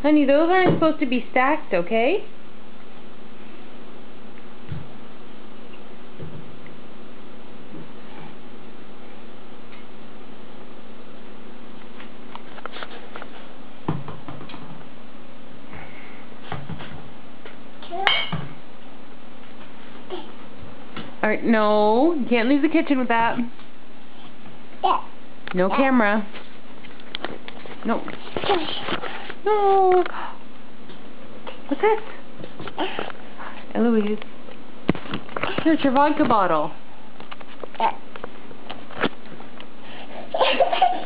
Honey, those aren't supposed to be stacked, okay? Alright, no. You can't leave the kitchen with that. No camera. No. No. What's this? Eloise. Here's your vodka bottle.